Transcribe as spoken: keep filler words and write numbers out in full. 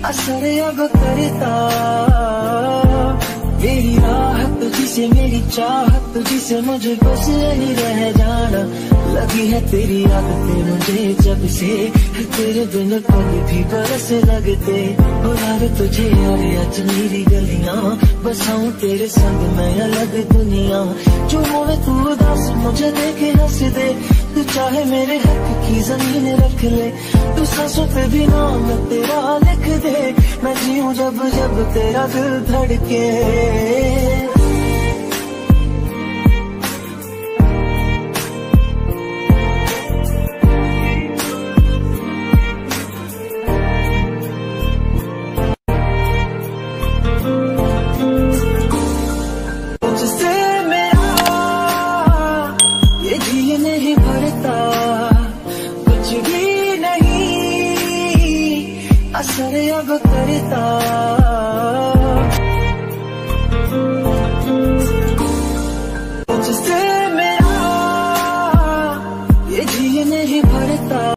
असर अब करता। मेरी राहत तुझसे मेरी चाहत तुझसे मुझे बस यही रह जाना। लगी है तेरी आदतें मुझे जब से, तेरे बिन पल भी बरस लगते। बुला तुझे और आज मेरी गलियां, बसाऊं तेरे संग मैं अलग दुनिया। जो होवे तू उदास मुझे देखे हंस दे, तू चाहे मेरे हक की जमीन रख ले। तू सांसों पे भी नाम तेरा लिख दे, मैं जीऊं जब जब तेरा दिल धड़के। तुझसे मेरा ये जी नहीं भरता, कुछ भी नहीं असर अब करता।